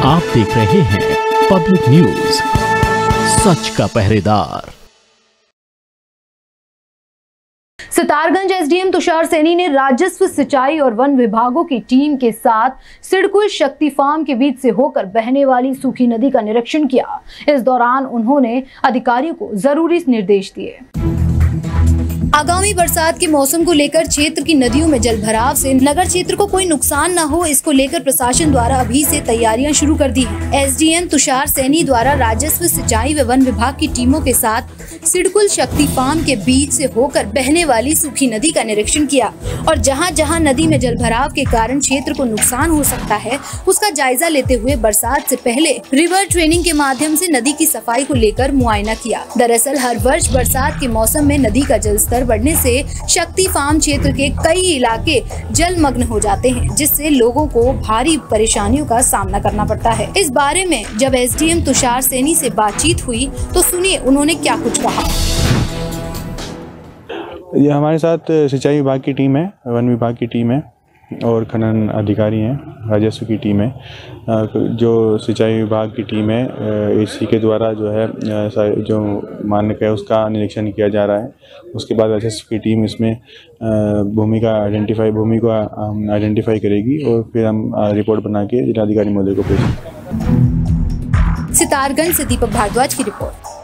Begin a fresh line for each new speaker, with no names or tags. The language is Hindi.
आप देख रहे हैं पब्लिक न्यूज, सच का पहरेदार।
सितारगंज एसडीएम तुषार सैनी ने राजस्व, सिंचाई और वन विभागों की टीम के साथ सिडकुल शक्ति फार्म के बीच से होकर बहने वाली सूखी नदी का निरीक्षण किया। इस दौरान उन्होंने अधिकारियों को जरूरी निर्देश दिए। आगामी बरसात के मौसम को लेकर क्षेत्र की नदियों में जलभराव से नगर क्षेत्र को कोई नुकसान न हो, इसको लेकर प्रशासन द्वारा अभी से तैयारियां शुरू कर दी हैं। एसडीएम तुषार सैनी द्वारा राजस्व, सिंचाई व वन विभाग की टीमों के साथ सिडकुल शक्ति फार्म के बीच से होकर बहने वाली सूखी नदी का निरीक्षण किया और जहां जहां नदी में जलभराव के कारण क्षेत्र को नुकसान हो सकता है, उसका जायजा लेते हुए बरसात से पहले रिवर ट्रेनिंग के माध्यम से नदी की सफाई को लेकर मुआयना किया। दरअसल हर वर्ष बरसात के मौसम में नदी का जलस्तर बढ़ने से शक्ति फार्म क्षेत्र के कई इलाके जलमग्न हो जाते हैं, जिससे लोगों को भारी परेशानियों का सामना करना पड़ता है। इस बारे में जब एसडीएम तुषार सैनी से बातचीत हुई तो सुनिए उन्होंने क्या कुछ कहा।
ये हमारे साथ सिंचाई विभाग की टीम है, वन विभाग की टीम है और खनन अधिकारी हैं, राजस्व की टीम है। जो सिंचाई विभाग की टीम है, एसी के द्वारा जो है जो मानक है उसका निरीक्षण किया जा रहा है। उसके बाद राजस्व की टीम इसमें भूमि को आइडेंटिफाई करेगी और फिर हम रिपोर्ट बना के जिलाधिकारी महोदय को भेजेंगे।
सितारगंज से दीपक भारद्वाज की रिपोर्ट।